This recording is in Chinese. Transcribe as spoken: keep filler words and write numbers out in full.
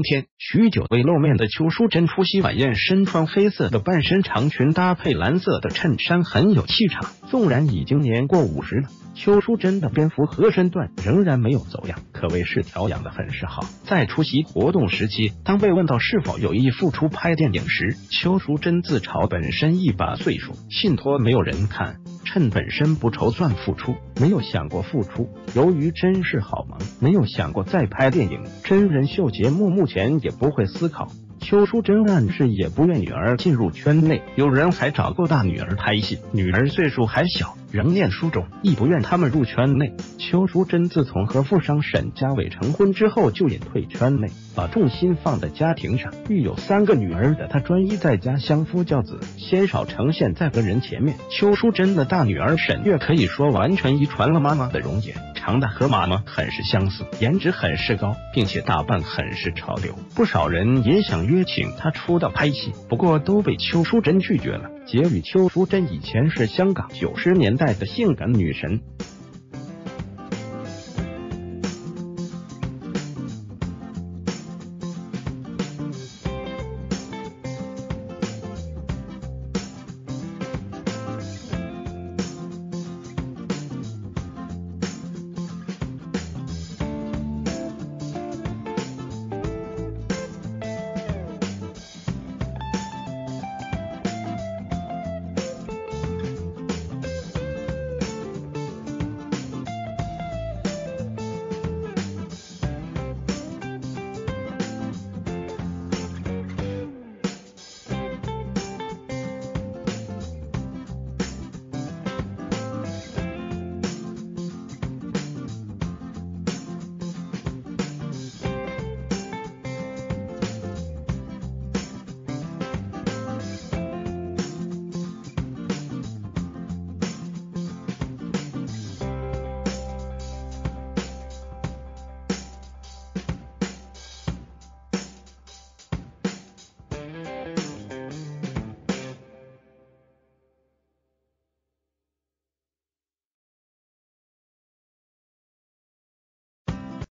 天，许久未露面的邱淑贞出席晚宴，身穿黑色的半身长裙，搭配蓝色的衬衫，很有气场。纵然已经年过五十了，邱淑贞的蝙蝠和身段仍然没有走样，可谓是调养的很是好。在出席活动时期，当被问到是否有意复出拍电影时，邱淑贞自嘲本身一把岁数，信托没有人看，趁本身不愁算复出，没有想过复出。由于真是好忙，没有想过再拍电影、真人秀节目，目前也不会思考。邱淑贞暗示也不愿女儿进入圈内，有人还找过大女儿拍戏，女儿岁数还小，仍念书中，亦不愿他们入圈内。邱淑贞自从和富商沈家伟成婚之后，就隐退圈内，把重心放在家庭上。育有三个女儿的她，专一在家相夫教子，鲜少呈现在个人前面。邱淑贞的大女儿沈月可以说完全遗传了妈妈的容颜，长得和妈妈很是相似，颜值很是高，并且打扮很是潮流。不少人也想约请她出道拍戏，不过都被邱淑贞拒绝了。结语：邱淑贞以前是香港九十年代的性感女神，